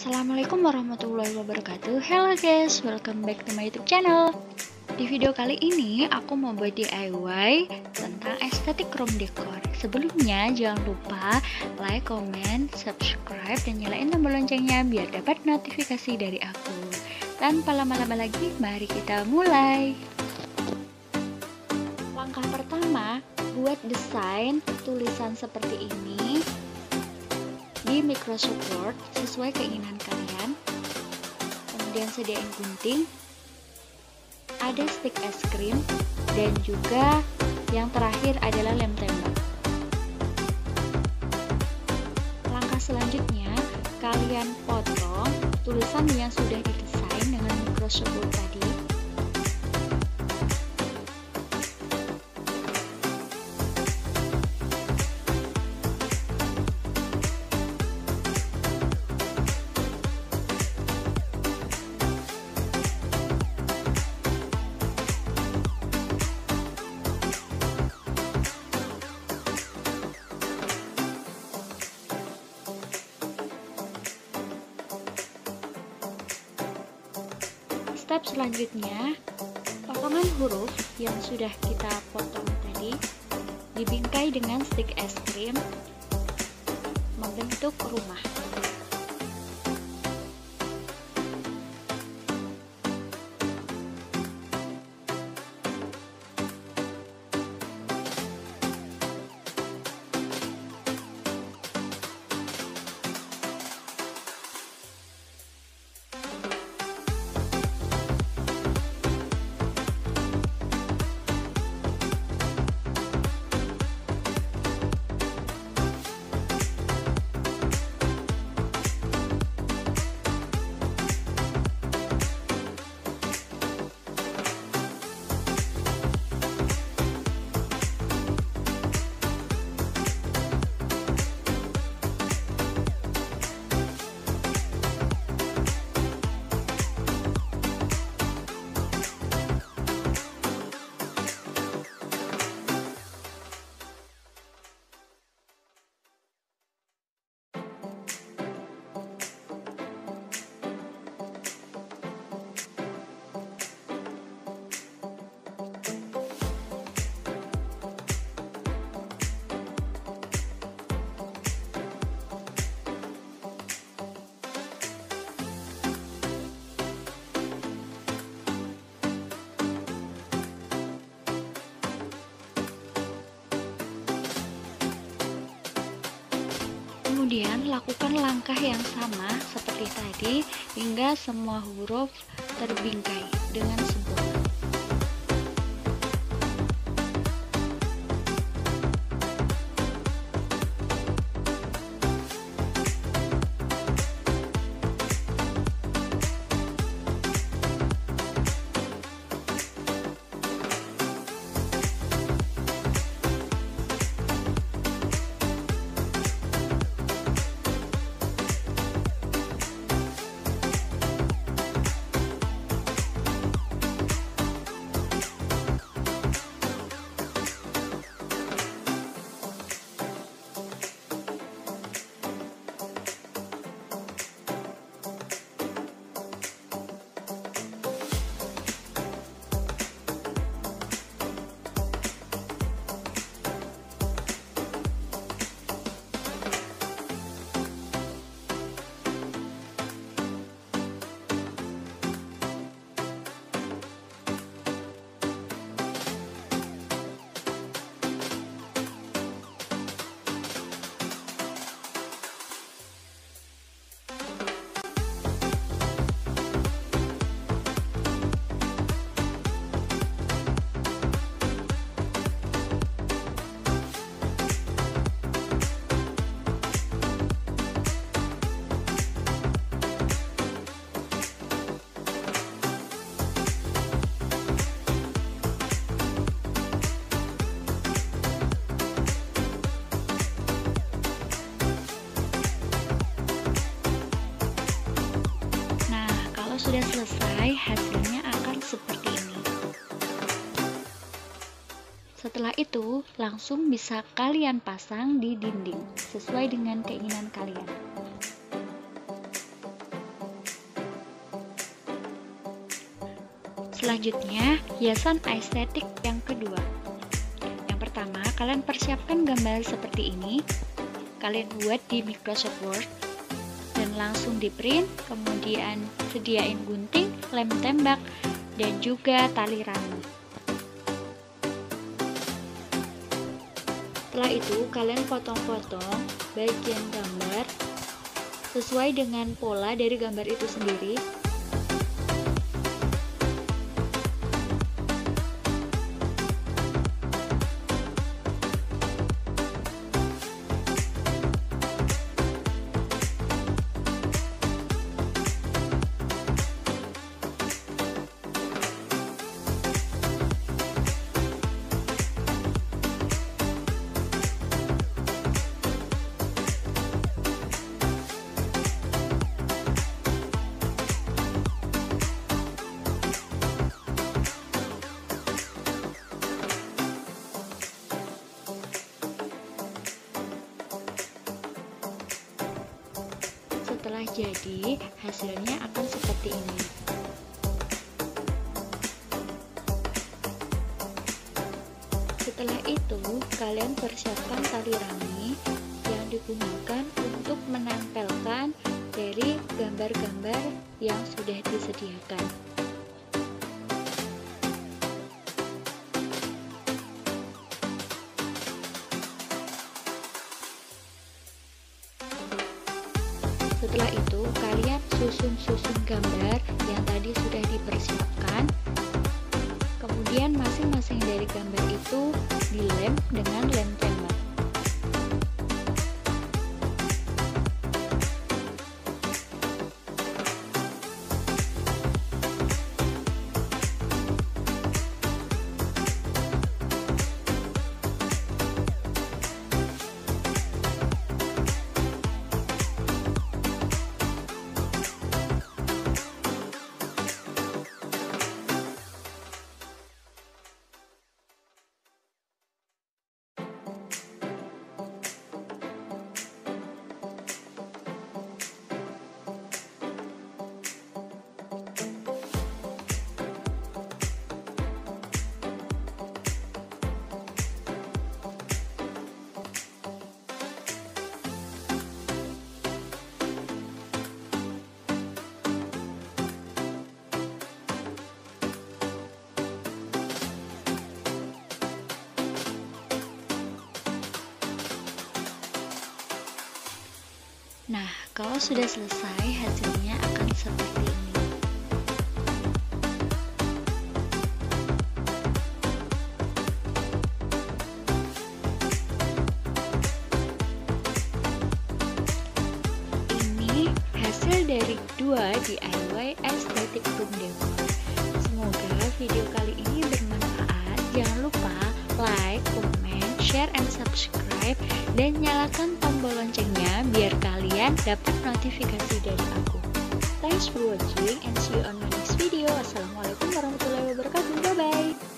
Assalamualaikum warahmatullahi wabarakatuh. Hello guys, welcome back to my YouTube channel. Di video kali ini aku mau buat DIY tentang estetik room decor. Sebelumnya jangan lupa like, comment, subscribe, dan nyalain tombol loncengnya biar dapat notifikasi dari aku. Tanpa lama-lama lagi, mari kita mulai. Langkah pertama, buat desain tulisan seperti ini di Microsoft Word sesuai keinginan kalian. Kemudian sediain gunting, ada stik es krim, dan juga yang terakhir adalah lem tembak. Langkah selanjutnya, kalian potong tulisan yang sudah didesain dengan Microsoft Word tadi. Step selanjutnya, potongan huruf yang sudah kita potong tadi dibingkai dengan stik es krim membentuk rumah. Kemudian lakukan langkah yang sama seperti tadi hingga semua huruf terbingkai dengan sempurna. Sudah selesai, hasilnya akan seperti ini. Setelah itu, langsung bisa kalian pasang di dinding sesuai dengan keinginan kalian. Selanjutnya, hiasan estetik yang kedua. Yang pertama, kalian persiapkan gambar seperti ini. Kalian buat di Microsoft Word dan langsung di print, kemudian sediain gunting, lem tembak, dan juga tali rami. Setelah itu, kalian potong-potong bagian gambar sesuai dengan pola dari gambar itu sendiri. Setelah jadi, hasilnya akan seperti ini. Setelah itu, kalian persiapkan tali rami yang digunakan untuk menempelkan dari gambar-gambar yang sudah disediakan. Setelah itu, kalian susun gambar yang tadi sudah dipersiapkan. Kemudian masing-masing dari gambar itu dilem dengan lem tembak. Nah, kalau sudah selesai, hasilnya akan seperti ini. Ini hasil dari 2 DIY estetik room decor. Semoga video kali ini bermanfaat. Jangan lupa like, comment, share, and subscribe, dan nyalakan tombol loncengnya biar kalian dapat notifikasi dari aku. Thanks for watching and see you on my next video. Assalamualaikum warahmatullahi wabarakatuh. Bye bye.